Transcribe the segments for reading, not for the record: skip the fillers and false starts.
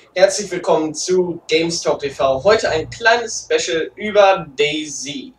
Herzlich willkommen zu GameStop TV. Heute ein kleines Special über DayZ.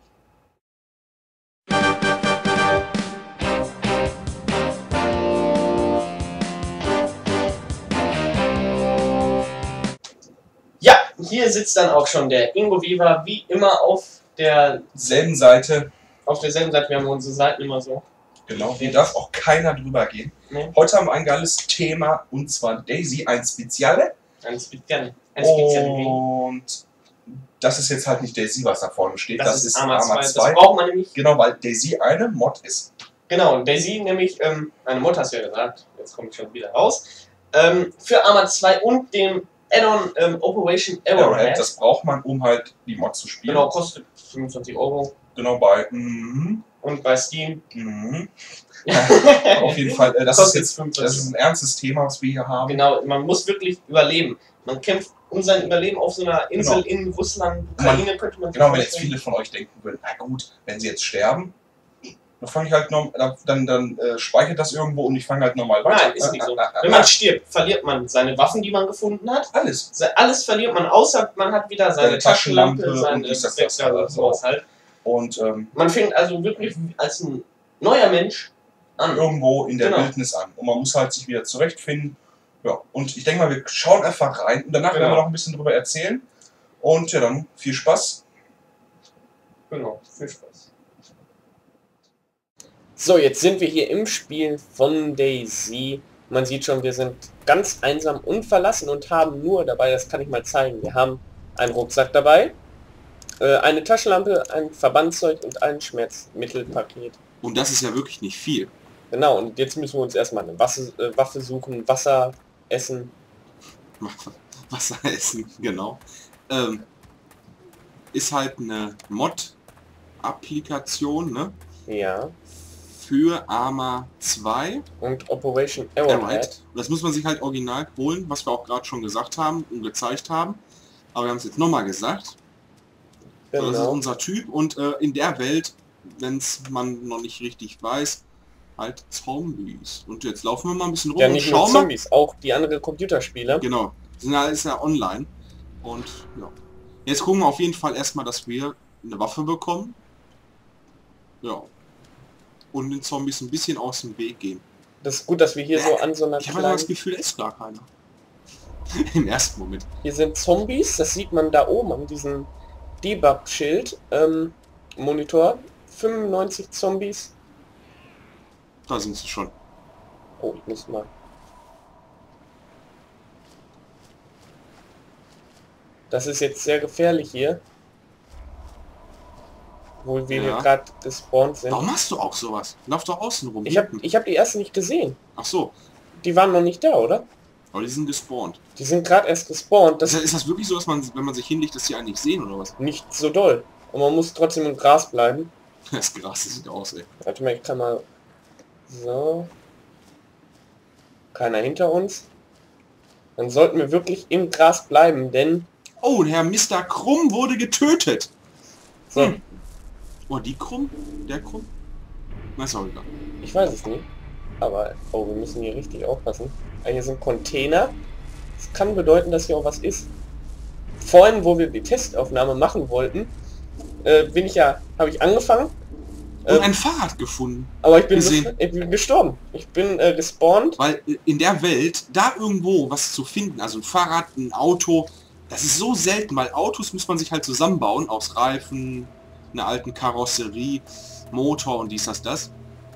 Ja, hier sitzt dann auch schon der Ingo Viva, wie immer auf derselben Seite. Auf derselben Seite, wir haben unsere Seiten immer so. Genau, hier darf auch keiner drüber gehen. Nee. Heute haben wir ein geiles Thema, und zwar DayZ, ein Speziale. Ein Speziale. Und das ist jetzt halt nicht DayZ, was da vorne steht. Das ist Arma 2. Das braucht man nämlich. Genau, weil DayZ eine Mod ist. Genau, und DayZ nämlich, eine Mod hast du ja gesagt, jetzt komme ich schon wieder raus, für Arma 2 und dem Add-on Operation Arrowhead. Das braucht man, um halt die Mod zu spielen. Genau, kostet 25 Euro. Genau, bei und bei Steam. Ja, auf jeden Fall, das ist ein ernstes Thema, was wir hier haben. Genau, man muss wirklich überleben. Man kämpft um sein Überleben auf so einer Insel in Russland, Ukraine, könnte man genau, wenn jetzt viele von euch denken würden, na gut, wenn sie jetzt sterben, dann fange ich halt dann speichert das irgendwo und ich fange halt normal weiter. Nein, ist nicht so. Wenn man stirbt, verliert man seine Waffen, die man gefunden hat. Alles. Alles verliert man, außer man hat wieder seine Taschenlampe, seine Wechsel oder sowas halt. Und man fängt also wirklich als ein neuer Mensch an. Irgendwo in der Wildnis an. Und man muss halt sich wieder zurechtfinden. Ja, und ich denke mal, wir schauen einfach rein und danach werden wir noch ein bisschen drüber erzählen. Und ja, dann viel Spaß. Genau, viel Spaß. So, jetzt sind wir hier im Spiel von DayZ. Man sieht schon, wir sind ganz einsam und verlassen und haben nur dabei, das kann ich mal zeigen, wir haben einen Rucksack dabei, eine Taschenlampe, ein Verbandszeug und ein Schmerzmittelpaket. Und das ist ja wirklich nicht viel. Genau, und jetzt müssen wir uns erstmal eine Waffe suchen, Wasser essen. Wasser essen, genau. Ist halt eine Mod-Applikation, ne? Ja. Für Arma 2 und Operation Arrowhead. Das muss man sich halt original holen, was wir auch gerade schon gesagt haben und gezeigt haben. Aber wir haben es jetzt nochmal gesagt. Genau. Das ist unser Typ und in der Welt, wenn es man noch nicht richtig weiß, halt Zombies. Und jetzt laufen wir mal ein bisschen rum und schauen mal. Zombies, auch die anderen Computerspiele. Genau, sind ja alles ja online. Und ja. Jetzt gucken wir auf jeden Fall erstmal, dass wir eine Waffe bekommen. Ja. Und den Zombies ein bisschen aus dem Weg gehen. Das ist gut, dass wir hier so an so einer Ich habe das Gefühl, da ist gar keiner. Im ersten Moment. Hier sind Zombies, das sieht man da oben an diesem Debug-Schild. Monitor. 95 Zombies. Da sind sie schon. Oh, ich muss mal. Das ist jetzt sehr gefährlich hier. Wo wir hier gerade gespawnt sind. Warum machst du auch sowas? Lauf doch außen rum. Ich hab die ersten nicht gesehen. Ach so. Die waren noch nicht da, oder? Aber die sind gespawnt. Die sind gerade erst gespawnt. Ist das wirklich so, dass man, wenn man sich hinlegt, dass die eigentlich sehen, oder was? Nicht so doll. Und man muss trotzdem im Gras bleiben. Das Gras sieht aus, ey. Warte mal, ich kann mal... So. Keiner hinter uns. Dann sollten wir wirklich im Gras bleiben, denn... Oh, Herr Mr. Krumm wurde getötet. So. Oh, die Krumm? Der Krumm? Na, ist auch egal. Ich weiß es nicht. Aber, oh, wir müssen hier richtig aufpassen. Hier sind Container. Das kann bedeuten, dass hier auch was ist. Vorhin, wo wir die Testaufnahme machen wollten, habe ich angefangen. Und ein Fahrrad gefunden. Aber ich bin gestorben. Ich bin gespawnt. Weil in der Welt, da irgendwo was zu finden, also ein Fahrrad, ein Auto, das ist so selten, weil Autos muss man sich halt zusammenbauen aus Reifen, einer alten Karosserie, Motor und dies, das.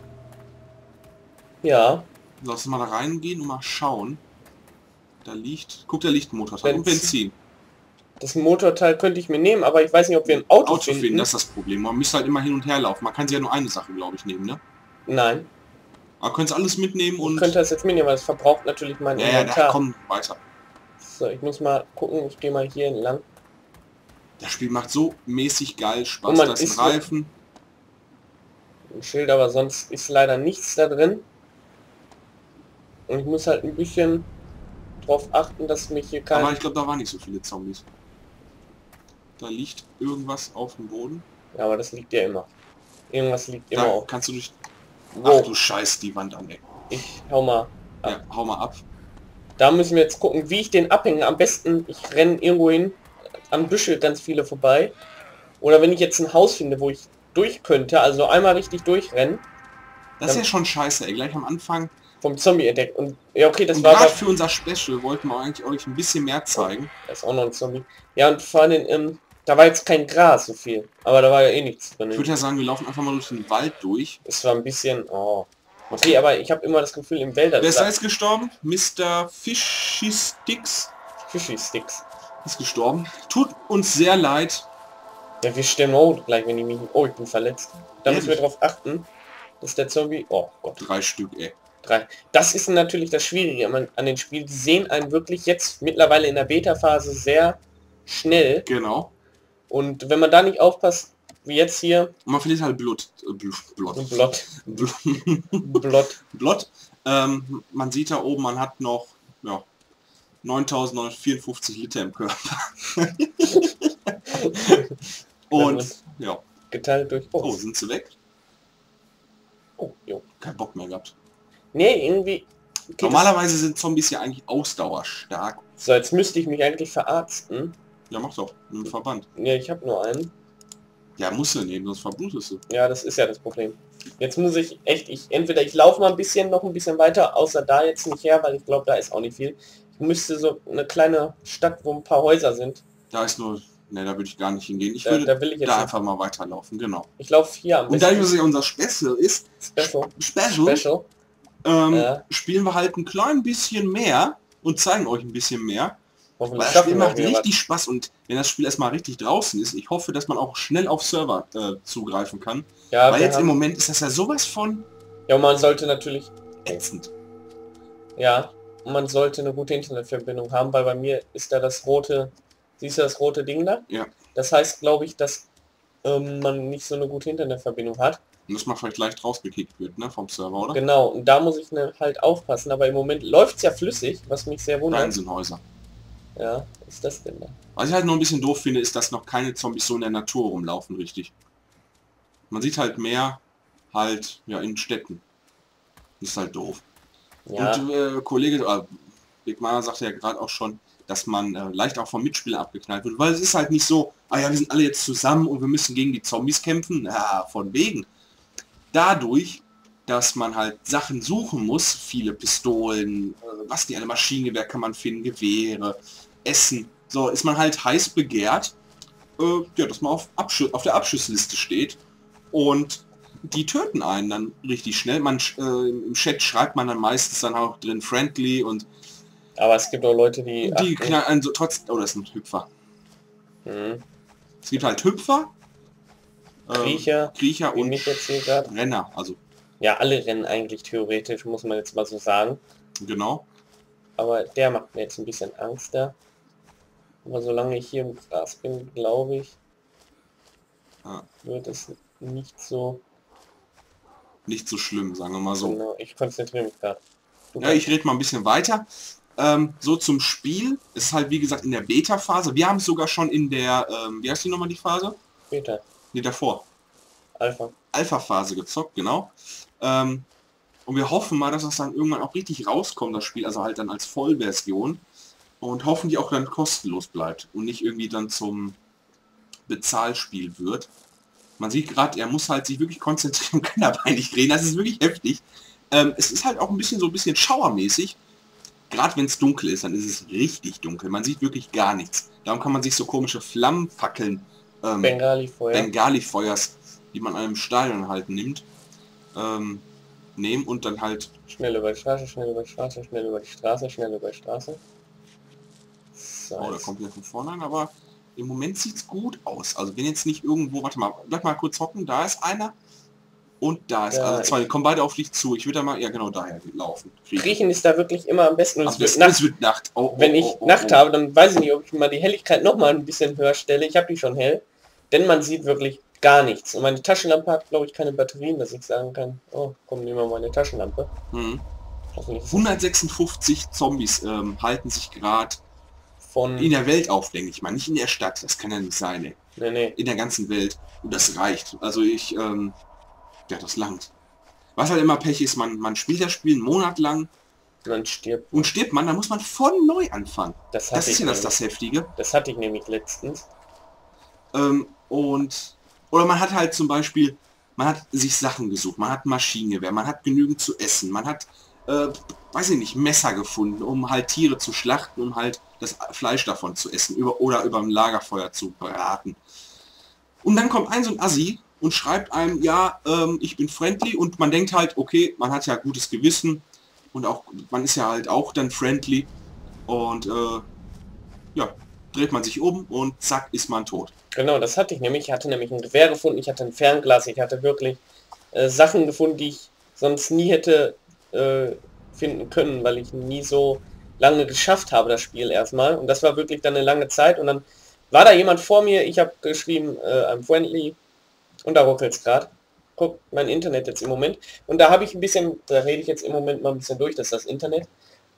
Ja. Lass mal da reingehen und mal schauen. Da liegt ein Motorteil und Benzin. Das Motorteil könnte ich mir nehmen, aber ich weiß nicht, ob wir ein Auto finden. Das ist das Problem. Man müsste halt immer hin und her laufen. Man kann sich ja nur eine Sache, glaube ich, nehmen, ne? Nein. Aber könnt ihr alles mitnehmen und... Ich könnte das jetzt mitnehmen, weil es verbraucht natürlich mein Inventar. Ja, komm, weiter. So, ich muss mal gucken. Ich gehe mal hier entlang. Das Spiel macht so mäßig geil Spaß. Das ist ein Reifen. Ein Schild, aber sonst ist leider nichts da drin. Und ich muss halt ein bisschen drauf achten, dass mich hier kein... Aber ich glaube, da waren nicht so viele Zombies. Da liegt irgendwas auf dem Boden. Ja, aber das liegt ja immer. Irgendwas liegt immer auf. Kannst du durch... Ach du Scheiß, die Wand an, ey. Ich hau mal ab. Ja, hau mal ab. Da müssen wir jetzt gucken, wie ich den abhänge. Am besten, ich renne irgendwo hin, am Büschel ganz viele vorbei. Oder wenn ich jetzt ein Haus finde, wo ich durch könnte, also einmal richtig durchrennen. Das ist ja schon scheiße, ey. Gleich am Anfang. Vom Zombie entdeckt. Und ja, okay, das und war gerade für unser Special wollten wir eigentlich euch ein bisschen mehr zeigen. Oh, da ist auch noch ein Zombie. Ja, und vor allem, da war jetzt kein Gras so viel. Aber da war ja eh nichts drin. Ich würde ja sagen, wir laufen einfach mal durch den Wald durch. Es war ein bisschen... Oh. Okay, aber ich habe immer das Gefühl, im Wälder... Wer ist da jetzt gestorben? Mr. Fishy Sticks. Fishy Sticks. Ist gestorben. Tut uns sehr leid. Ja, wir sterben auch gleich, wenn ich mich... Oh, ich bin verletzt. Da müssen wir darauf achten, dass der Zombie... Oh Gott. 3 Stück, ey. 3. Das ist natürlich das Schwierige an den Spielen. Die sehen einen wirklich jetzt mittlerweile in der Beta-Phase sehr schnell. Genau. Und wenn man da nicht aufpasst, wie jetzt hier... Und man verliert halt Blut. Blut. Man sieht da oben, man hat noch ja, 9.954 Liter im Körper. Und ja. Geteilt durch... Oh, sind sie weg? Oh, jo. Kein Bock mehr gehabt. Nee, irgendwie... Normalerweise sind Zombies ja eigentlich ausdauerstark. So, jetzt müsste ich mich eigentlich verarzten. Ja, mach doch. Im Verband. Ja, ich habe nur einen. Ja, musst du nehmen, sonst verblutest du. Ja, das ist ja das Problem. Jetzt muss ich echt... Entweder ich laufe mal noch ein bisschen weiter, außer da jetzt nicht her, weil ich glaube, da ist auch nicht viel. Ich müsste so eine kleine Stadt, wo ein paar Häuser sind. Da ist nur... Ne, da würde ich gar nicht hingehen. Ich würde da einfach mal weiterlaufen, genau. Ich laufe hier am besten. Und dadurch, dass ja unser Special ist... Special. Spielen wir halt ein klein bisschen mehr und zeigen euch ein bisschen mehr. Weil das Spiel macht richtig Spaß und wenn das Spiel erstmal richtig draußen ist, ich hoffe, dass man auch schnell auf Server zugreifen kann. Ja, weil jetzt im Moment ist das ja sowas von... Ja, und man sollte natürlich... ätzend. Ja, und man sollte eine gute Internetverbindung haben, weil bei mir ist da das rote... Siehst du das rote Ding da? Ja. Das heißt, glaube ich, dass man nicht so eine gute Internetverbindung hat. Und dass man vielleicht leicht rausgekickt wird, ne, vom Server, oder? Genau, und da muss ich halt aufpassen, aber im Moment läuft es ja flüssig, was mich sehr wundert. Einzelhäuser. Ja, was ist das denn da? Was ich halt noch ein bisschen doof finde, ist, dass noch keine Zombies so in der Natur rumlaufen, richtig. Man sieht halt mehr halt, ja, in Städten. Ist halt doof. Ja. Und Kollege Big Mana sagte ja gerade auch schon, dass man leicht auch vom Mitspieler abgeknallt wird, weil es ist halt nicht so, ah ja, wir sind alle jetzt zusammen und wir müssen gegen die Zombies kämpfen. Ja, von wegen. Dadurch, dass man halt Sachen suchen muss, viele Pistolen, was die alle, Maschinengewehr kann man finden, Gewehre, Essen, so ist man halt heiß begehrt, ja, dass man auf der Abschussliste steht und die töten einen dann richtig schnell. Man im Chat schreibt man dann meistens dann auch drin friendly und aber es gibt auch Leute, die knallen einen so trotz... Oh, das sind Hüpfer. Mhm. Es gibt halt Hüpfer, Kriecher und jetzt hier Renner. Also ja, alle rennen eigentlich theoretisch, muss man jetzt mal so sagen. Genau. Aber der macht mir jetzt ein bisschen Angst da. Aber solange ich hier im Gras bin, glaube ich, wird es nicht so schlimm, sagen wir mal so. Genau, ich konzentriere mich gerade. Ja, ich rede mal ein bisschen weiter. So zum Spiel. Es ist halt wie gesagt in der Beta-Phase. Wir haben es sogar schon in der, wie heißt die nochmal die Phase? Beta. Nee, davor. Alpha. Alpha-Phase gezockt, genau. Und wir hoffen mal, dass das dann irgendwann auch richtig rauskommt, das Spiel, also halt dann als Vollversion. Und hoffen die auch dann kostenlos bleibt und nicht irgendwie dann zum Bezahlspiel wird. Man sieht gerade, er muss halt sich wirklich konzentrieren, kann dabei nicht reden. Das ist wirklich heftig. Es ist halt auch ein bisschen schauermäßig. Gerade wenn es dunkel ist, dann ist es richtig dunkel. Man sieht wirklich gar nichts. Darum kann man sich so komische Flammenfackeln, Bengali-Feuers, die man an einem Stadion halt nimmt, nehmen und dann halt... Schnell über die Straße, schnell über die Straße, schnell über die Straße, schnell über die Straße. So, oh, da kommt ja von vorne an, aber im Moment sieht es gut aus. Also wenn jetzt nicht irgendwo... Warte mal, bleib mal kurz hocken. Da ist einer. Und da ist, also zwei, die kommen beide auf dich zu. Ich würde da mal, ja genau, daher laufen. Kriechen ist da wirklich immer am besten. Und also es wird Nacht. Wenn ich Nacht habe, dann weiß ich nicht, ob ich mal die Helligkeit noch mal ein bisschen höher stelle. Ich habe die schon hell. Denn man sieht wirklich gar nichts. Und meine Taschenlampe hat, glaube ich, keine Batterien, dass ich sagen kann, oh, komm, nehmen wir mal eine Taschenlampe. 156 Zombies halten sich gerade in der Welt auf, denke ich mal. Nicht in der Stadt, das kann ja nicht sein, ey. Nee. In der ganzen Welt. Und das reicht. Also ja, das langt. Was halt immer Pech ist, man spielt das Spiel einen Monat lang Man stirbt. Und stirbt man, dann muss man von neu anfangen. Das ist ja das Heftige. Das hatte ich nämlich letztens. Oder man hat halt zum Beispiel, man hat sich Sachen gesucht, man hat Maschinengewehr, man hat genügend zu essen, man hat, weiß ich nicht, Messer gefunden, um halt Tiere zu schlachten, um halt das Fleisch davon zu essen oder über ein Lagerfeuer zu braten. Und dann kommt so ein Assi und schreibt einem, ja, ich bin friendly, und man denkt halt, okay, man hat ja gutes Gewissen und auch, man ist ja halt auch dann friendly, und ja, dreht man sich um und zack, ist man tot. Genau, das hatte ich nämlich. Ich hatte nämlich ein Gewehr gefunden, ich hatte ein Fernglas, ich hatte wirklich Sachen gefunden, die ich sonst nie hätte finden können, weil ich nie so lange geschafft habe, das Spiel erstmal. Und das war wirklich dann eine lange Zeit. Und dann war da jemand vor mir, ich habe geschrieben, I'm friendly, und da ruckelt es gerade. Guckt mein Internet jetzt im Moment. Und da habe ich ein bisschen, da rede ich jetzt im Moment mal ein bisschen durch, das ist das Internet.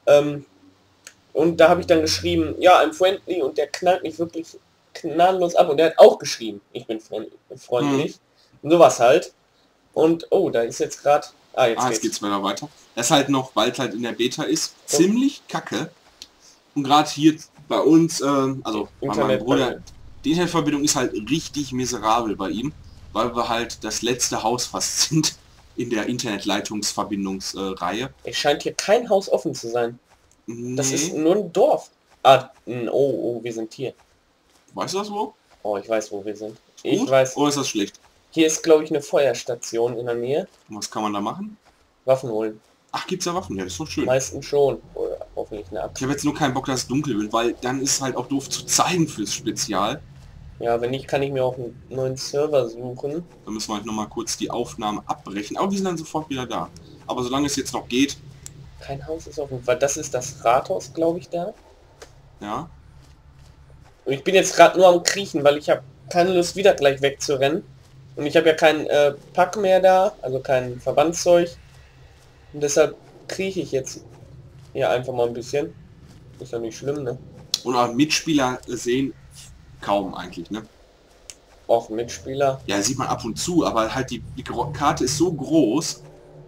Und da habe ich dann geschrieben, ja, I'm friendly, und der knallt mich wirklich gnadenlos ab. Und der hat auch geschrieben, ich bin freundlich. Und sowas halt. Und, oh, da ist jetzt gerade... jetzt geht's wieder weiter. Das ist halt noch, weil es halt in der Beta ist, ziemlich kacke. Und gerade hier bei uns, also bei meinem Bruder, die Internetverbindung ist halt richtig miserabel bei ihm, weil wir halt das letzte Haus fast sind in der Internetleitungsverbindungsreihe. Es scheint hier kein Haus offen zu sein. Nee. Das ist nur ein Dorf. Oh, wir sind hier. Weißt du das wo? Oh, ich weiß, wo wir sind. Ich weiß. Oder ist das schlecht? Hier ist, glaube ich, eine Feuerstation in der Nähe. Und was kann man da machen? Waffen holen. Ach, gibt's da Waffen? Ja, das ist doch schön. Meistens schon. Oder hoffentlich eine Axt. Ich habe jetzt nur keinen Bock, dass es dunkel wird, weil dann ist halt auch doof zu zeigen fürs Spezial. Ja, wenn nicht, kann ich mir auch einen neuen Server suchen. Dann müssen wir halt nochmal kurz die Aufnahme abbrechen. Aber wir sind dann sofort wieder da. Aber solange es jetzt noch geht... Kein Haus ist offen, weil das ist das Rathaus, glaube ich, da. Ja. Und ich bin jetzt gerade nur am Kriechen, weil ich habe keine Lust, wieder gleich wegzurennen. Und ich habe ja keinen Pack mehr da, also kein Verbandszeug. Und deshalb krieche ich jetzt hier einfach mal ein bisschen. Ist ja nicht schlimm, ne? Und auch Mitspieler sehen kaum eigentlich, ne? Auch Mitspieler. Ja, sieht man ab und zu, aber halt die Karte ist so groß.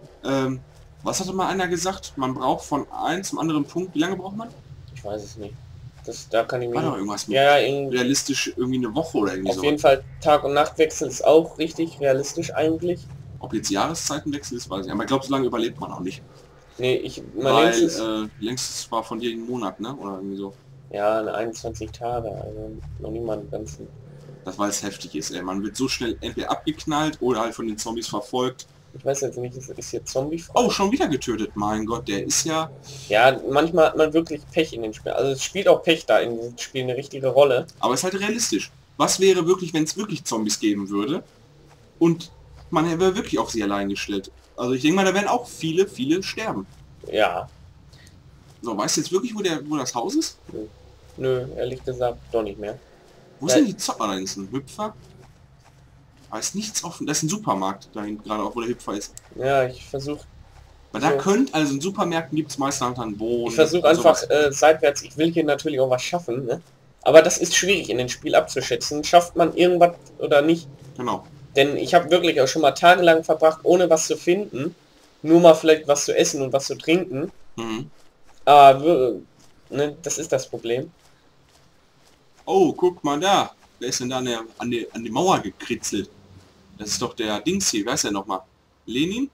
Was hatte mal einer gesagt? Man braucht von einem zum anderen Punkt. Wie lange braucht man? Ich weiß es nicht. Da kann ich mir... War doch irgendwas mit realistisch irgendwie eine Woche oder irgendwie so. Auf jeden Fall Tag- und Nachtwechsel ist auch richtig realistisch eigentlich. Ob jetzt Jahreszeitenwechsel ist, weiß ich nicht. Aber ich glaube, so lange überlebt man auch nicht. Nee, längstes war von dir einen Monat, ne? Oder irgendwie so. Ja, 21 Tage, also noch niemand ganzen. Das, weil es heftig ist, ey. Man wird so schnell entweder abgeknallt oder halt von den Zombies verfolgt. Ich weiß jetzt nicht, ist hier Zombie? Oh, schon wieder getötet. Mein Gott, der ist ja... Ja, manchmal hat man wirklich Pech in den Spielen. Also es spielt auch Pech da in diesem Spiel eine richtige Rolle. Aber es ist halt realistisch. Was wäre wirklich, wenn es wirklich Zombies geben würde und man wäre wirklich auf sie allein gestellt? Also ich denke mal, da werden auch viele sterben. Ja. So, weißt du jetzt wirklich, wo das Haus ist? Nö, ehrlich gesagt, doch nicht mehr. Wo sind die Zopper? Da ist ein Hüpfer. Aber ist nichts offen. Das ist ein Supermarkt dahin, gerade auch wo der Hüpfer ist. Ja, ich versuche... Weil da könnt, also in Supermärkten gibt es meistens halt einen Boden. Ich versuche einfach seitwärts, ich will hier natürlich auch was schaffen, ne? Aber das ist schwierig in dem Spiel abzuschätzen. Schafft man irgendwas oder nicht? Genau. Denn ich habe wirklich auch schon mal tagelang verbracht, ohne was zu finden. Nur mal vielleicht was zu essen und was zu trinken. Mhm. Aber ne, das ist das Problem. Oh, guck mal da. Wer ist denn da an die Mauer gekritzelt? Das ist doch der Dings hier. Wer ist der nochmal? Lenin?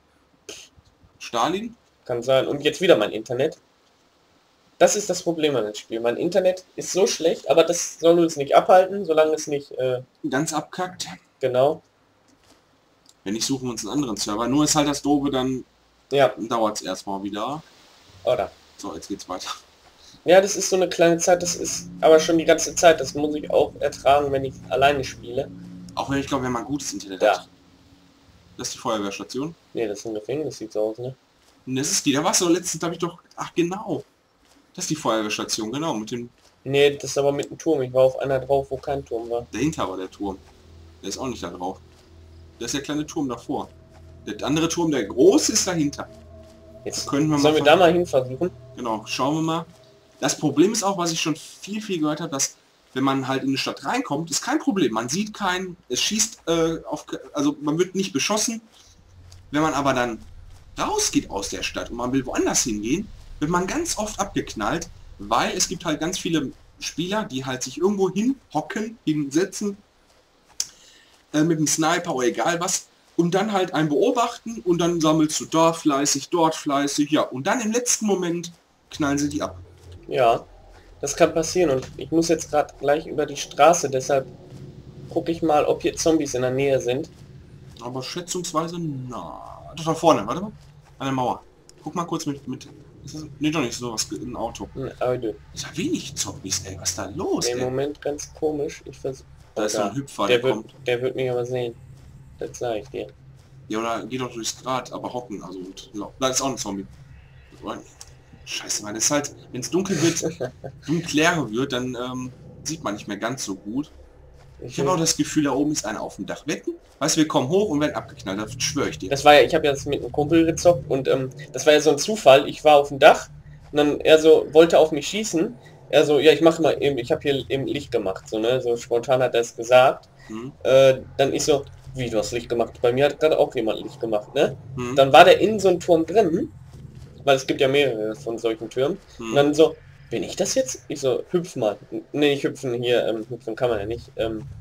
Stalin? Kann sein. Und jetzt wieder mein Internet. Das ist das Problem an dem Spiel. Mein Internet ist so schlecht, aber das soll uns nicht abhalten, solange es nicht... ganz abkackt. Genau. Wenn nicht, suchen wir uns einen anderen Server. Nur ist halt das Doofe, dann dauert es erstmal wieder. Oder? So, jetzt geht's weiter. Ja, das ist so eine kleine Zeit, das ist aber schon die ganze Zeit. Das muss ich auch ertragen, wenn ich alleine spiele. Auch wenn ich glaube, wenn man gutes Internet hat. Das ist die Feuerwehrstation. Nee, das ist ein Gefängnis, sieht so aus, ne? Und das ist die, da warst du letztens, habe ich doch... Ach genau. Das ist die Feuerwehrstation, genau, mit dem... Nee, das ist aber mit dem Turm. Ich war auf einer drauf, wo kein Turm war. Dahinter war der Turm. Der ist auch nicht da drauf. Das ist der kleine Turm davor. Der andere Turm, der große, ist dahinter. Jetzt sollen wir da mal hin versuchen? Genau, schauen wir mal. Das Problem ist auch, was ich schon viel gehört habe, dass wenn man halt in die Stadt reinkommt, ist kein Problem. Man sieht keinen, es schießt also man wird nicht beschossen. Wenn man aber dann rausgeht aus der Stadt und man will woanders hingehen, wird man ganz oft abgeknallt, weil es gibt halt ganz viele Spieler, die halt sich irgendwo hinhocken, hinsetzen, mit dem Sniper oder egal was, und dann halt einen beobachten und dann sammelst du da fleißig, dort fleißig, ja, und dann im letzten Moment knallen sie die ab. Ja, das kann passieren und ich muss jetzt gerade gleich über die Straße, deshalb gucke ich mal, ob hier Zombies in der Nähe sind. Aber schätzungsweise, na, das da vorne, warte mal, an der Mauer. Guck mal kurz mit ist das, nee, doch nicht sowas, ein Auto. Aber du. Ist ja wenig Zombies, ey, was ist da los, Im ey? Moment ganz komisch. Ich versuch, Da ist so ein Hüpfer, der kommt. Der wird mich aber sehen. Das sage ich dir. Ja, oder geht doch durchs Grat, aber hocken, also und ja, da ist auch ein Zombie. Scheiße, man ist halt, wenn es dunkel wird, dunkler wird, dann sieht man nicht mehr ganz so gut. Ich habe auch das Gefühl, da oben ist einer auf dem Dach. Wetten? Weißt du, wir kommen hoch und werden abgeknallt, das schwöre ich dir. Das war ja, ich habe jetzt mit einem Kumpel gezockt und das war ja so ein Zufall. Ich war auf dem Dach und dann er so wollte auf mich schießen. Er so, ja, ich mache mal eben, ich habe hier eben Licht gemacht, so ne, so spontan hat er es gesagt. Dann ich so, wie, du hast Licht gemacht? Bei mir hat gerade auch jemand Licht gemacht, ne? Dann war der in so einem Turm drin, weil es gibt ja mehrere von solchen Türmen. Und dann so, bin ich das jetzt? Ich so, hüpf mal. Nee, nicht hüpfen hier, hüpfen kann man ja nicht.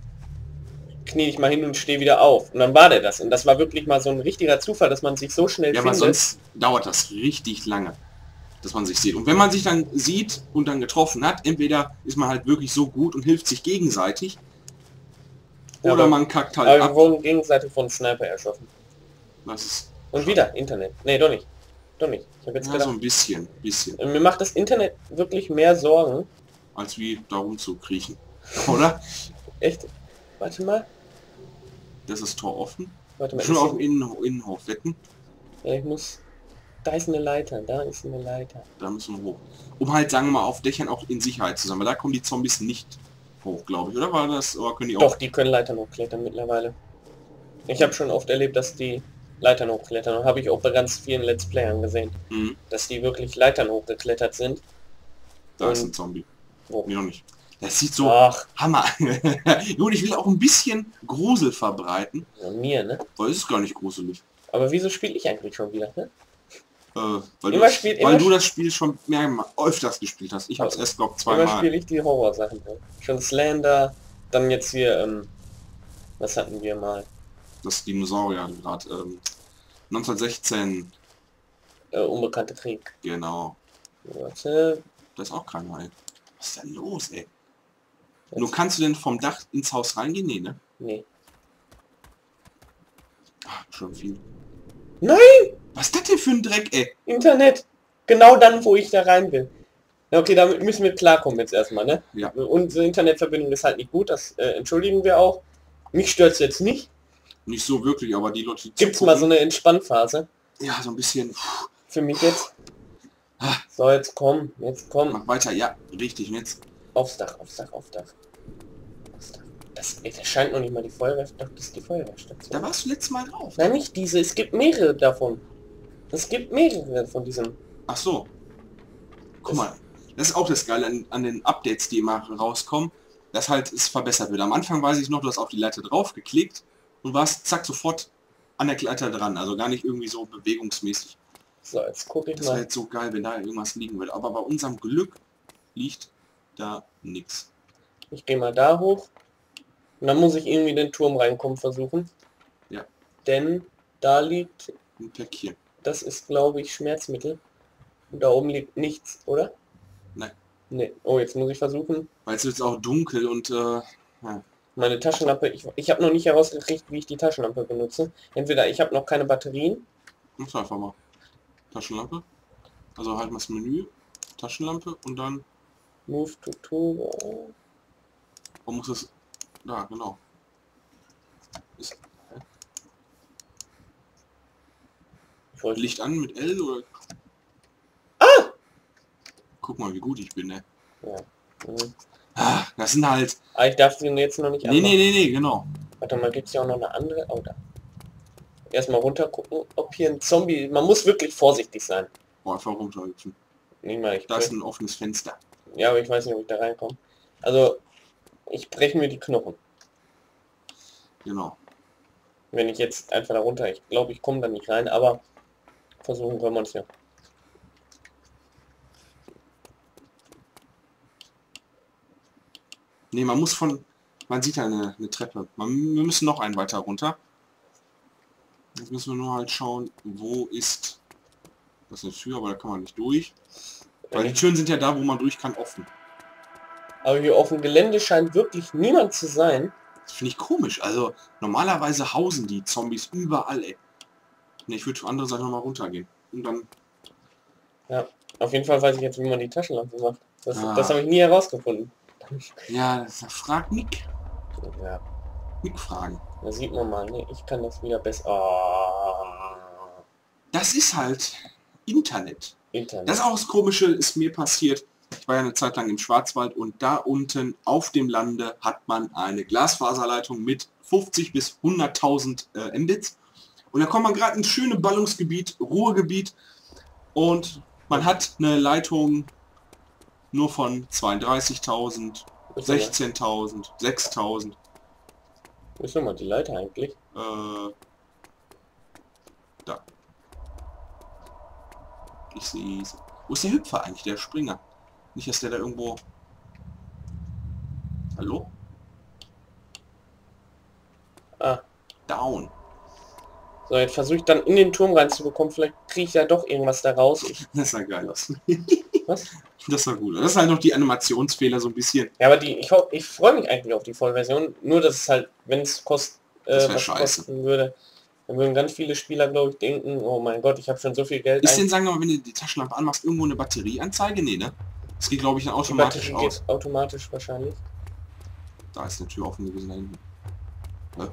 Knie dich mal hin und steh wieder auf. Und dann war der das. Und das war wirklich mal so ein richtiger Zufall, dass man sich so schnell findet. Ja, aber sonst dauert das richtig lange, dass man sich sieht. Und wenn man sich dann sieht und dann getroffen hat, entweder ist man halt wirklich so gut und hilft sich gegenseitig, oder aber man kackt halt ab. Wir wurden gegenseitig von Sniper erschossen. Das ist und wieder Internet. Nee, doch nicht. Doch nicht. Ich habe jetzt ja, gedacht, so ein bisschen. Mir macht das Internet wirklich mehr Sorgen. Als wie darum zu kriechen. Oder? Echt? Warte mal. Das ist Tor offen. Warte mal. Schon auf dem Innenhof wetten. Ja, ich muss... Da ist eine Leiter. Da ist eine Leiter. Da müssen wir hoch. Um halt, sagen wir mal, auf Dächern auch in Sicherheit zu sein. Weil da kommen die Zombies nicht hoch, glaube ich. Oder war das? Oder können die auch? Doch, die können Leitern hochklettern mittlerweile. Ich habe schon oft erlebt, dass die Leitern hochklettern. Und habe ich auch bei ganz vielen Let's Playern gesehen. Dass die wirklich Leitern hochgeklettert sind. Da ist ein Zombie. Wo? Nee, noch nicht. Das sieht so Hammer. Gut, ich will auch ein bisschen Grusel verbreiten. Ja, mir, ne? Weil es ist gar nicht gruselig. Aber wieso spiele ich eigentlich schon wieder, ne? Weil du das Spiel schon öfters gespielt hast. Ich habe es erst, glaube ich, zweimal. Immer spiele ich die Horrorsachen. Ne? Schon Slender, dann jetzt hier, was hatten wir mal? Das Dinosaurier gerade, 1916. Unbekannte Krieg. Genau. Warte. Da ist auch keiner, ey. Was ist denn los, ey? Nur kannst du denn vom Dach ins Haus reingehen? Nee, ne? Nee. Ach, schon viel. Nein! Was ist das denn für ein Dreck, ey? Internet. Genau dann, wo ich da rein will. Ja, okay, damit müssen wir klarkommen jetzt erstmal, ne? Ja. Unsere Internetverbindung ist halt nicht gut, das entschuldigen wir auch. Mich stört es jetzt nicht. Nicht so wirklich, aber die Leute... Gibt's mal so eine Entspannphase? Ja, so ein bisschen... Für mich jetzt. So, jetzt komm, Mach weiter, ja, richtig, und jetzt... Aufs Dach. Das scheint noch nicht mal die Feuerwehr... Doch, das ist die Feuerwehrstation. Da warst du letztes Mal drauf. Nein, nicht diese, es gibt mehrere davon. Es gibt mehrere von diesem... Ach so. Guck mal, das ist auch das Geile an den Updates, die immer rauskommen, dass halt es verbessert wird. Am Anfang weiß ich noch, du hast auf die Leiter drauf geklickt und warst zack sofort an der Leiter dran, also gar nicht irgendwie so bewegungsmäßig. So, jetzt gucke ich das mal. Das wäre jetzt so geil, wenn da irgendwas liegen würde. Aber bei unserem Glück liegt da nichts. Ich gehe mal da hoch. Und dann muss ich irgendwie den Turm reinkommen versuchen. Ja. Denn da liegt... Ein Päckchen. Das ist, glaube ich, Schmerzmittel. Und da oben liegt nichts, oder? Nein. Nee. Oh, jetzt muss ich versuchen. Weil es ist jetzt auch dunkel und... ja. Meine Taschenlampe, ich habe noch nicht herausgekriegt, wie ich die Taschenlampe benutze. Entweder ich habe noch keine Batterien. Mach einfach mal. Taschenlampe. Also halt mal das Menü. Taschenlampe und dann... Move to Tool. Wo muss es... Da, genau. Ist, Licht an mit L oder... Guck mal, wie gut ich bin, ne? Ja. Das sind halt... Ich darf sie jetzt noch nicht anmachen. Nee, genau. Warte mal, gibt es ja auch noch eine andere... Oh, da. Erstmal runter gucken, ob hier ein Zombie... Man muss wirklich vorsichtig sein. Oh, einfach runterhüpfen. Da ist ein offenes Fenster. Ja, aber ich weiß nicht, ob ich da reinkomme. Also, ich breche mir die Knochen. Genau. Wenn ich jetzt einfach da runter... Ich glaube, ich komme da nicht rein, aber... Versuchen können wir es ja. Ne, man muss von... Man sieht ja eine Treppe. Wir müssen noch einen weiter runter. Jetzt müssen wir nur halt schauen, wo ist... Das ist eine Tür, aber da kann man nicht durch. Weil die Türen sind ja da, wo man durch kann, offen. Aber hier auf dem Gelände scheint wirklich niemand zu sein. Das finde ich komisch. Also normalerweise hausen die Zombies überall, ey. Ne, ich würde für andere Seite nochmal runtergehen. Und dann... Ja, auf jeden Fall weiß ich jetzt, wie man die Taschenlampe macht. Das habe ich nie herausgefunden. Ja, frag Nick. Ja. Nick fragen. Da sieht man mal, ne? Ich kann das wieder besser... Oh. Das ist halt Internet. Internet. Das ist auch das Komische, ist mir passiert. Ich war ja eine Zeit lang im Schwarzwald und da unten auf dem Lande hat man eine Glasfaserleitung mit 50 bis 100.000 Mbits. Und da kommt man gerade ins schöne Ballungsgebiet, Ruhrgebiet und man hat eine Leitung nur von 32.000, 16.000, 6.000. Wo ist nochmal die Leiter eigentlich? Da. Ich sehe sie. Wo ist der Hüpfer eigentlich, der Springer? Nicht, dass der da irgendwo... Hallo? Ah. Down. So, jetzt versuche ich dann in den Turm reinzubekommen. Vielleicht kriege ich ja doch irgendwas da raus. Das sah geil aus. Was? Das war gut. Das ist halt noch die Animationsfehler so ein bisschen. Ja, aber ich freue mich eigentlich auf die Vollversion. Nur, dass es halt, wenn es was kosten würde, dann würden ganz viele Spieler, glaube ich, denken, oh mein Gott, ich habe schon so viel Geld. Ist denn, sagen wir mal, wenn du die Taschenlampe anmachst, irgendwo eine Batterieanzeige? Nee, ne? Das geht, glaube ich, dann automatisch aus. Geht automatisch wahrscheinlich. Da ist eine Tür offen gewesen da hinten. Ja.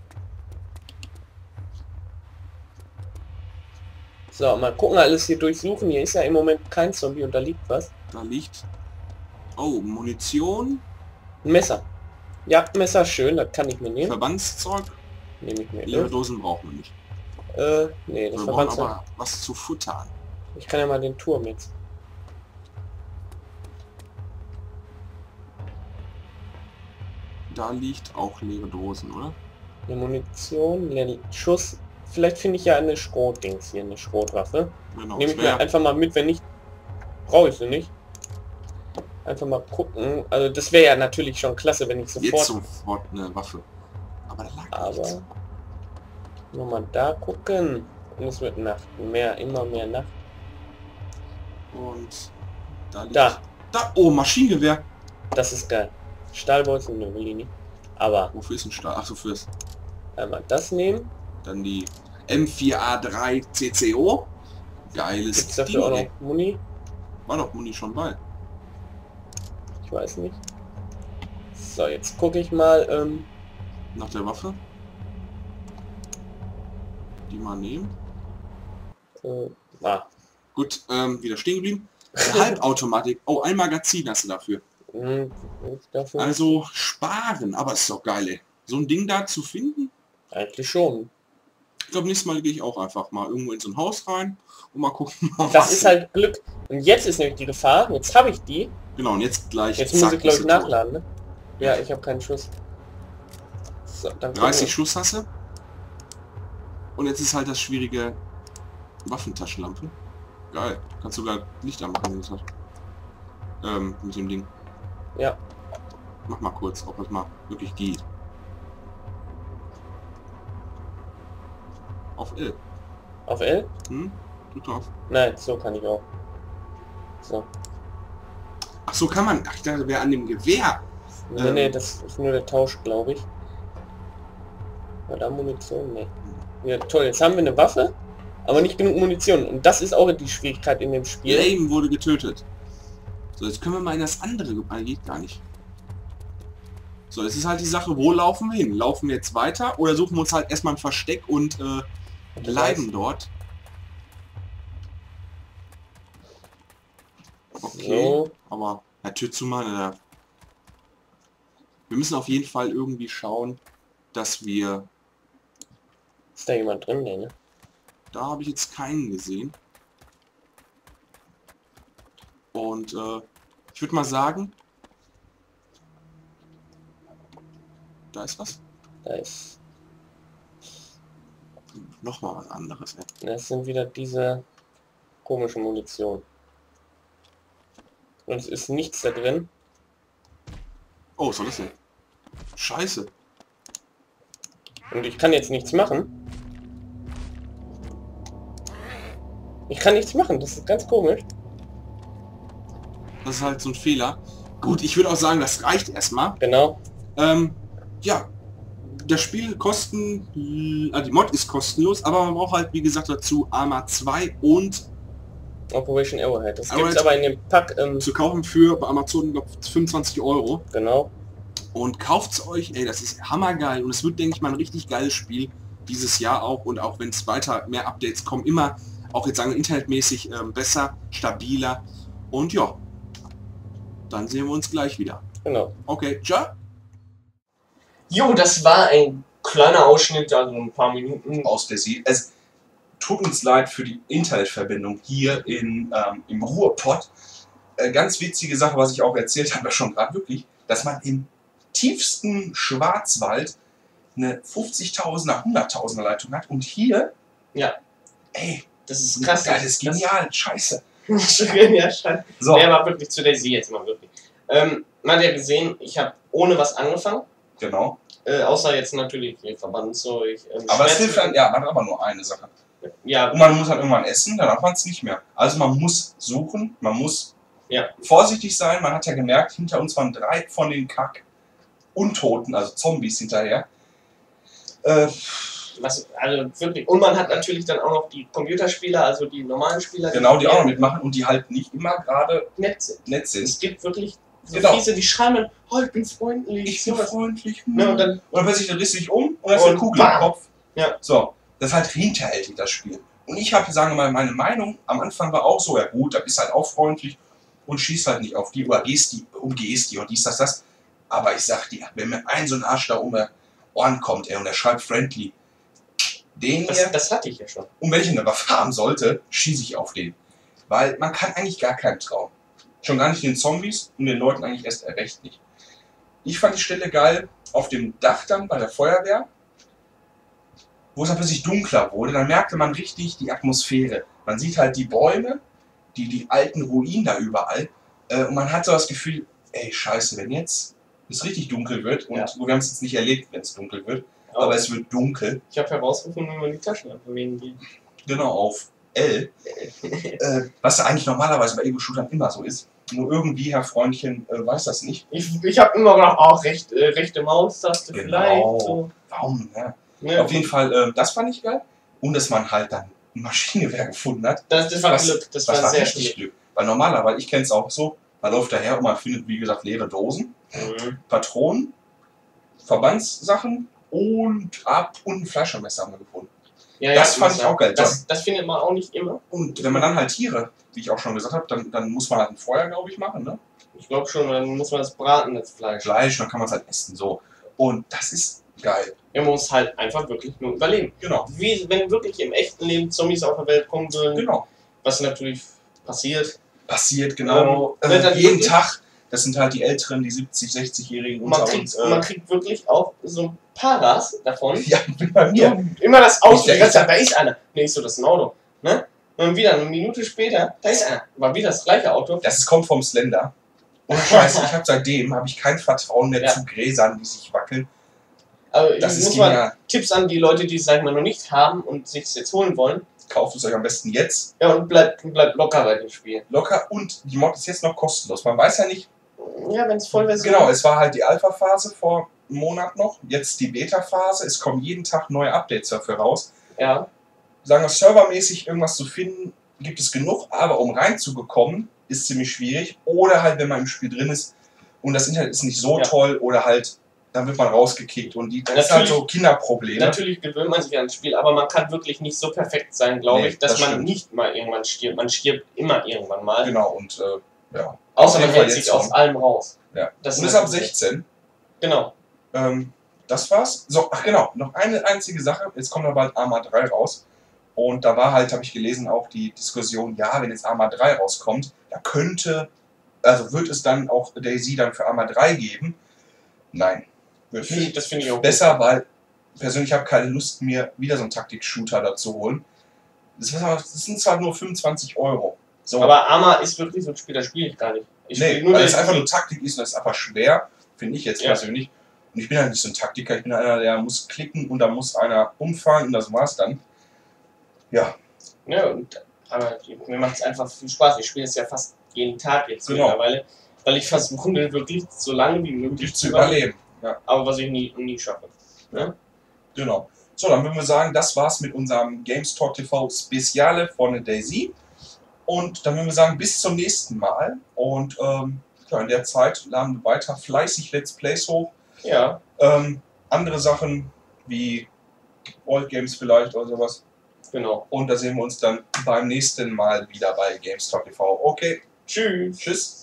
So, mal gucken, alles hier durchsuchen. Hier ist ja im Moment kein Zombie und da liegt was. Da liegt... Oh, Munition. Ein Messer. Ja, Messer schön, das kann ich mir nehmen. Verbandszeug. Nehme ich mir. Leere Dosen brauchen wir nicht. Nee, das wir brauchen aber was zu futtern. Ich kann ja mal den Turm jetzt. Da liegt auch leere Dosen, oder? Eine Munition, einen Schuss. Vielleicht finde ich ja eine Schrotdings hier, eine Schrotwaffe. Genau. Nehme ich mir einfach mal mit, wenn nicht, brauche ich sie nicht. Einfach mal gucken. Also das wäre ja natürlich schon klasse, wenn ich sofort eine Waffe. Aber da lag nichts. Nur mal da gucken. Und es wird Nacht. Immer mehr Nacht. Und da liegt... Da. Oh, Maschinengewehr. Das ist geil. Stahlbolzen, ne, will ich nicht. Aber... Wofür ist ein Stahl? Ach so, fürs... Einmal das nehmen. Dann die M4A3 CCO. Geiles Gibt's dafür auch noch Muni? War doch Muni schon bei. Ich weiß nicht. So, jetzt gucke ich mal. Nach der Waffe. Die mal nehmen. Gut, wieder stehen geblieben. Halbautomatik. Oh, ein Magazin hast du dafür. Also sparen, aber ist doch geil, ey. So ein Ding da zu finden? Eigentlich schon. Ich glaube, nächstes Mal gehe ich auch einfach mal irgendwo in so ein Haus rein und mal gucken. Das ist halt Glück. Und jetzt ist nämlich die Gefahr. Jetzt habe ich die. Genau, und jetzt gleich. Jetzt muss ich, glaube ich, nachladen, ne? Ja, ich habe keinen Schuss. So, dann 30 Schuss hast du. Und jetzt ist halt das schwierige Waffentaschenlampe. Geil. Kannst sogar Licht anmachen, wenn du das hast. Mit dem Ding. Ja. Mach mal kurz, ob das mal wirklich geht. Auf L. Auf L? Drück drauf. Nein, so kann ich auch. So. Ach so kann man. Ach, ich dachte, wäre an dem Gewehr. Nee, das ist nur der Tausch, glaube ich. War da Munition? Nee. Ja, toll. Jetzt haben wir eine Waffe, aber nicht genug Munition. Und das ist auch die Schwierigkeit in dem Spiel. Lame wurde getötet. So, jetzt können wir mal in das andere... geht gar nicht. So, jetzt ist halt die Sache, wo laufen wir hin? Laufen wir jetzt weiter oder suchen wir uns halt erstmal ein Versteck und bleiben dort? Okay, so. Aber Tür zu machen. Wir müssen auf jeden Fall irgendwie schauen, dass wir... Ist da jemand drin? Nee, ne? Da habe ich jetzt keinen gesehen. Und ich würde mal sagen... Da ist was? Da ist... Nochmal was anderes, ey. Das sind wieder diese komische Munition. Und es ist nichts da drin. Oh, was soll das denn? Scheiße. Und ich kann jetzt nichts machen. Ich kann nichts machen, das ist ganz komisch. Das ist halt so ein Fehler. Gut, ich würde auch sagen, das reicht erstmal. Genau. Ja, das Spiel die Mod ist kostenlos, aber man braucht halt, wie gesagt, dazu Arma 2 und Operation Arrowhead. Das gibt es aber in dem Pack zu kaufen für bei Amazon, glaube 25 €. Genau. Und kauft's euch, ey, das ist hammergeil und es wird, denke ich mal, ein richtig geiles Spiel dieses Jahr auch, und auch wenn es weiter mehr Updates kommen, immer auch jetzt sagen wir internetmäßig besser, stabiler, und ja, dann sehen wir uns gleich wieder. Genau. Okay, ciao. Jo, das war ein kleiner Ausschnitt, also ein paar Minuten aus der Serie. Es tut uns leid für die Internetverbindung hier im Ruhrpott. Ganz witzige Sache, was ich auch erzählt habe, schon gerade wirklich, dass man im tiefsten Schwarzwald eine 50.000er, 100.000er Leitung hat und hier, ja, ey, das ist krass. Das ist genial, scheiße. Ja, scheiße. So. Der war wirklich zu DayZ jetzt mal wirklich. Man hat ja gesehen, ich habe ohne was angefangen. Genau. Außer jetzt natürlich Verbandszeug. Aber es hilft dann, ja, man hat aber nur eine Sache. Ja. Und man muss dann irgendwann essen, dann hat man es nicht mehr. Also man muss suchen, man muss vorsichtig sein. Man hat ja gemerkt, hinter uns waren 3 von den Untoten, also Zombies hinterher. Also wirklich. Und man hat natürlich dann auch noch die Computerspieler, also die normalen Spieler. Genau, die auch noch mitmachen und die halt nicht immer gerade nett sind. Es gibt wirklich so Fiese, die schreiben, oh, ich bin freundlich. Ich bin freundlich. Ne, und dann plötzlich drehst du dich um und hast eine Kugel im Kopf. Ja. So, das ist halt hinterhältig, das Spiel. Und ich habe, sagen wir mal, meine Meinung am Anfang war auch so, ja gut, da bist halt auch freundlich und schießt halt nicht auf die oder umgehst die und dies, das. Aber ich sag dir, wenn mir so ein Arsch da um die Ohren kommt, ey, und der schreibt friendly, das hatte ich ja schon. Und wenn ich eine Waffe haben sollte, schieße ich auf den. Weil man kann eigentlich gar keinen trauen. Schon gar nicht den Zombies und den Leuten eigentlich erst recht nicht. Ich fand die Stelle geil auf dem Dach dann bei der Feuerwehr, wo es dann plötzlich dunkler wurde. Dann merkte man richtig die Atmosphäre. Man sieht halt die Bäume, die alten Ruinen da überall. Und man hat so das Gefühl, ey, scheiße, wenn jetzt es richtig dunkel wird, und wir haben es jetzt nicht erlebt, wenn es dunkel wird, aber es wird dunkel. Ich habe herausgefunden, wie man die Taschenlampe bewegen geht. Genau, auf L. Was ja eigentlich normalerweise bei Ego-Shootern immer so ist. Nur irgendwie, Herr Freundchen, weiß das nicht. Ich habe immer gedacht, auch rechte Maustaste vielleicht. So. Warum? Ja. Auf jeden Fall, das fand ich geil. Und dass man halt dann ein Maschinengewehr gefunden hat. Das war Glück. Das war sehr richtig Glück. Weil normalerweise, ich kenne es auch so, man läuft daher und man findet, wie gesagt, leere Dosen, Patronen, Verbandssachen und ein Fleischermesser haben wir gefunden. Ja, das fand ich auch geil. Das findet man auch nicht immer. Und wenn man dann halt Tiere, wie ich auch schon gesagt habe, dann muss man halt ein Feuer, glaube ich, machen, ne? Ich glaube schon, dann muss man das braten, das Fleisch. Dann kann man es halt essen, so. Und das ist geil. Er muss halt einfach wirklich nur überleben. Genau. Wie wenn wirklich im echten Leben Zombies auf der Welt kommen würden. Genau. Was natürlich passiert. Genau. Jeden Tag. Das sind halt die Älteren, die 70-, 60-Jährigen unter uns. Man kriegt wirklich auch so ein Paras davon. Ja, bei mir. Immer das Auto. Da ist einer. Nee, ist so, das ist ein Auto. Ne? Und wieder eine Minute später, da ist einer. War wieder das gleiche Auto. Das kommt vom Slender. Und Scheiße, seitdem habe ich kein Vertrauen mehr zu Gräsern, die sich wackeln. Also das ist genial. Tipps an die Leute, die es, sag ich mal, noch nicht haben und sich es jetzt holen wollen. Kauft es euch am besten jetzt. Ja, und bleibt locker bei dem Spiel. Locker, und die Mod ist jetzt noch kostenlos. Man weiß ja nicht. Ja, wenn es Vollversion. Genau, es war halt die Alpha-Phase vor einem Monat noch. Jetzt die Beta-Phase. Es kommen jeden Tag neue Updates dafür raus. Ja. Sagen wir, servermäßig irgendwas zu finden, gibt es genug. Aber um reinzubekommen, ist ziemlich schwierig. Oder halt, wenn man im Spiel drin ist und das Internet ist nicht so toll, oder halt, dann wird man rausgekickt. Und das ist halt so Kinderprobleme. Natürlich gewöhnt man sich an das Spiel, aber man kann wirklich nicht so perfekt sein, glaube ich, dass man nicht mal irgendwann stirbt. Man stirbt immer irgendwann mal. Genau, und ja. Außer man hält sich aus allem raus. Ja. Das ist ab 16. Genau. Das war's. So, ach genau, noch eine einzige Sache. Jetzt kommt ja bald Arma 3 raus. Und da war halt, habe ich gelesen, auch die Diskussion, ja, wenn jetzt Arma 3 rauskommt, da wird es dann auch DayZ dann für Arma 3 geben? Nein. Das finde ich auch besser, weil persönlich habe keine Lust, mir wieder so einen Taktik-Shooter dazu holen. Das sind zwar nur 25 Euro. So. Aber Arma ist wirklich so ein Spiel, das spiele ich gar nicht. Weil es einfach nur Taktik ist und das ist einfach schwer, finde ich jetzt persönlich. Und ich bin halt nicht so ein Taktiker, ich bin einer, der muss klicken und da muss einer umfallen und das war's dann. Ja. Ja, aber mir macht es einfach viel Spaß. Ich spiele es ja fast jeden Tag jetzt mittlerweile, weil ich versuche wirklich so lange wie möglich zu überleben. Ja. Aber was ich nie schaffe. Ja? Genau. So, dann würden wir sagen, das war's mit unserem GamesTalk TV Speziale von DayZ. Und dann würden wir sagen, bis zum nächsten Mal. Und in der Zeit laden wir weiter fleißig Let's Plays hoch. Ja. Andere Sachen wie Old Games vielleicht oder sowas. Genau. Und da sehen wir uns dann beim nächsten Mal wieder bei GamesTalk TV. Okay. Tschüss. Tschüss.